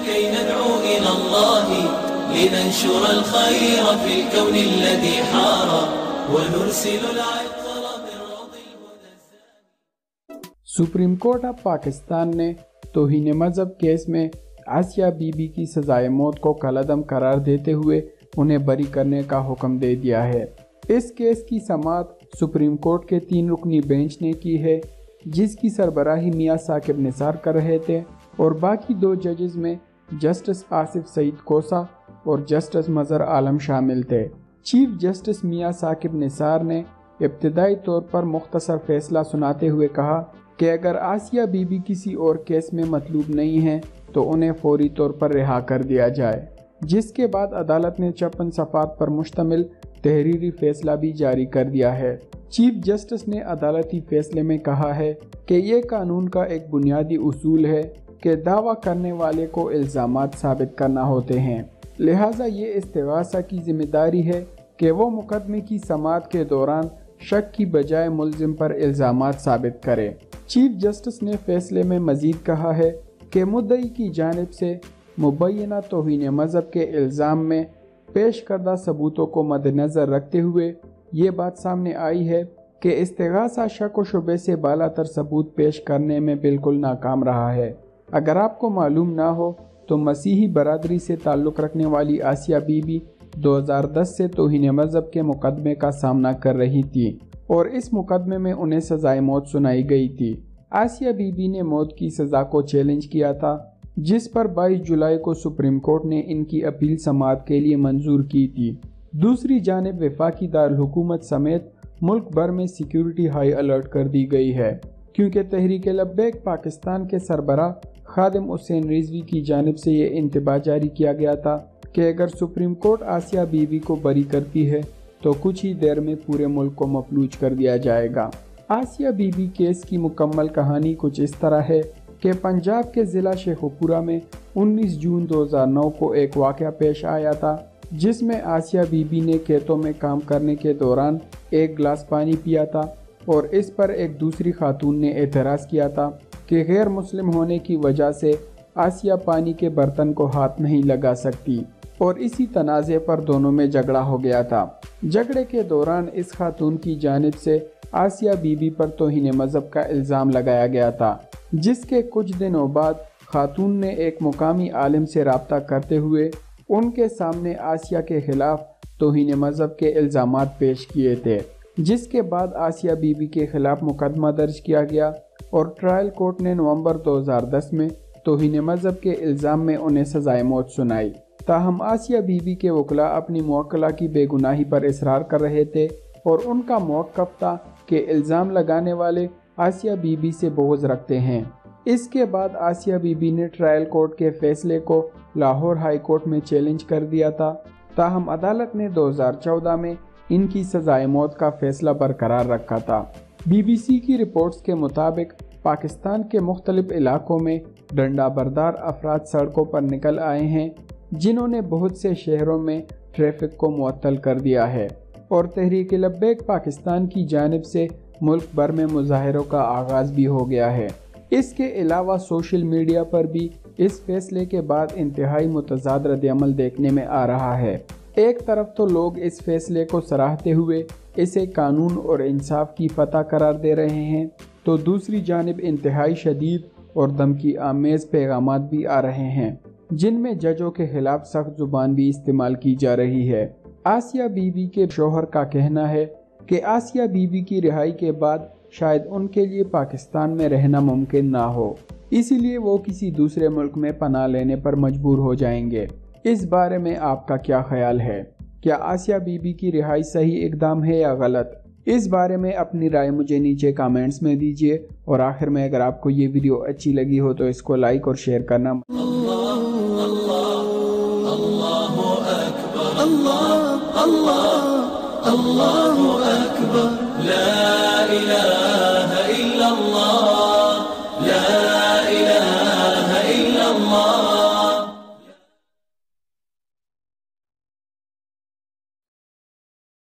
كي ندعو إلى الله لننشر الخير في الكون الذي حار ونرسل العطر من روض الهدى. سپریم کورٹ آف پاکستان نے توہین مذہب کیس میں آسیہ بی بی کی سزائے موت کو کالعدم قرار دیتے ہوئے انہیں بری کرنے کا حکم دے دیا ہے۔ اس کیس کی سماعت سپریم کورٹ کے 3 رکنی بینچ نے کی ہے، جس کی سربراہی میاں ثاقب نثار کر رہے تھے، اور باقی 2 ججز میں جسٹس آصف سعید کوسہ اور جسٹس مظہر عالم شامل تھے۔ چیف جسٹس میاں ثاقب نثار نے ابتدائی طور پر مختصر فیصلہ سناتے ہوئے کہا کہ اگر آسیہ بی بی کسی اور کیس میں مطلوب نہیں ہیں تو انہیں فوری طور پر رہا کر دیا جائے، جس کے بعد عدالت نے 56 صفحات پر مشتمل تحریری فیصلہ بھی جاری کر دیا ہے۔ چیف جسٹس نے عدالتی فیصلے میں کہا ہے کہ یہ قانون کا ایک بنیادی اصول ہے کہ دعویٰ کرنے والے کو الزامات ثابت کرنا ہوتے ہیں، لہٰذا یہ استغاثہ کی ذمہ داری ہے کہ وہ مقدمے کی سماعت کے دوران شک کی بجائے ملزم پر الزامات ثابت کرے۔ چیف جسٹس نے فیصلے میں مزید کہا ہے کہ مدعی کی جانب سے مبینہ توہین مذہب کے الزام میں پیش کردہ ثبوتوں کو مد نظر رکھتے ہوئے یہ بات سامنے آئی ہے کہ استغاثہ شک و شبے سے بالا تر ثبوت پیش کرنے میں بالکل ناکام رہا ہے۔ اگر آپ کو معلوم نہ ہو تو مسیحی برادری سے تعلق رکھنے والی آسیہ بی بی 2010 سے توہین مذہب کے مقدمے کا سامنا کر رہی تھی اور اس مقدمے میں انہیں سزائے موت سنائی گئی تھی۔ آسیہ بی بی نے موت کی سزا کو چیلنج کیا تھا، جس پر 22 جولائی کو سپریم کورٹ نے ان کی اپیل سماعت کے لیے منظور کی تھی۔ دوسری جانب وفاقی دارالحکومت سمیت ملک بھر میں سیکیورٹی ہائی الرٹ کر دی گئی ہے، کیونکہ تحریک لبیک پاکستان کے سربراہ خادم حسین رضوی کی جانب سے یہ انتباہ جاری کیا گیا تھا کہ اگر سپریم کورٹ آسیہ بی بی کو بری کرتی ہے تو کچھ ہی دیر میں پورے ملک کو مفلوج کر دیا جائے گا۔ آسیہ بی بی کیس کی مکمل کہانی کچھ اس طرح ہے کہ پنجاب کے ضلع شیخوپورہ میں 19 جون 2009 کو ایک واقعہ پیش آیا تھا، جس میں آسیہ بی بی نے کھیتوں میں کام کرنے کے دوران ایک گلاس پانی پیا تھا، اور اس پر ایک دوسری خاتون نے اعتراض کیا تھا کہ غیر مسلم ہونے کی وجہ سے آسیہ پانی کے برتن کو ہاتھ نہیں لگا سکتی، اور اسی تنازع پر دونوں میں جھگڑا ہو گیا تھا۔ جھگڑے کے دوران اس خاتون کی جانب سے آسیہ بی بی پر توہین مذہب کا الزام لگایا گیا تھا، جس کے کچھ دنوں بعد خاتون نے ایک مقامی عالم سے رابطہ کرتے ہوئے ان کے سامنے آسیہ کے خلاف توہین مذہب کے الزامات پیش کیے تھے، جس کے بعد آسیہ بی بی کے خلاف مقدمہ درج کیا گیا اور ٹرائل کورٹ نے نومبر 2010 میں توہین مذہب کے الزام میں انہیں سزائے موت سنائی۔ تاہم آسیہ بی بی کے وکلاء اپنی موکلہ کی بے گناہی پر اصرار کر رہے تھے، اور ان کا موقف تھا کہ الزام لگانے والے آسیہ بی بی سے بغض رکھتے ہیں۔ اس کے بعد آسیہ بی بی نے ٹرائل کورٹ کے فیصلے کو لاہور ہائی کورٹ میں چیلنج کر دیا تھا، تاہم عدالت نے 2014 میں ان کی سزائے موت کا فیصلہ برقرار رکھا تھا۔ بی بی سی کی رپورٹس کے مطابق پاکستان کے مختلف علاقوں میں ڈنڈا بردار افراد سڑکوں پر نکل آئے ہیں، جنہوں نے بہت سے شہروں میں ٹریفک کو معطل کر دیا ہے، اور تحریک لبیک پاکستان کی جانب سے ملک بھر میں مظاہروں کا آغاز بھی ہو گیا ہے۔ اس کے علاوہ سوشل میڈیا پر بھی اس فیصلے کے بعد انتہائی متضاد رد عمل دیکھنے میں آ رہا ہے۔ ایک طرف تو لوگ اس فیصلے کو سراہتے ہوئے اسے قانون اور انصاف کی فتح قرار دے رہے ہیں، تو دوسری جانب انتہائی شدید اور دھمکی آمیز پیغامات بھی آ رہے ہیں، جن میں ججوں کے خلاف سخت زبان بھی استعمال کی جا رہی ہے۔ آسیہ بی بی کے شوہر کا کہنا ہے کہ آسیہ بی بی کی رہائی کے بعد شاید ان کے لیے پاکستان میں رہنا ممکن نہ ہو، اسی لیے وہ کسی دوسرے ملک میں پناہ لینے پر مجبور ہو جائیں گے۔ اس بارے میں آپ کا کیا خیال ہے؟ کیا آسیہ بی بی کی رہائی صحیح اقدام ہے یا غلط؟ اس بارے میں اپنی رائے مجھے نیچے کامنٹس میں دیجیے، اور آخر میں اگر آپ کو یہ ویڈیو اچھی لگی ہو تو اس کو لائک اور شیئر کرنا۔ اللہ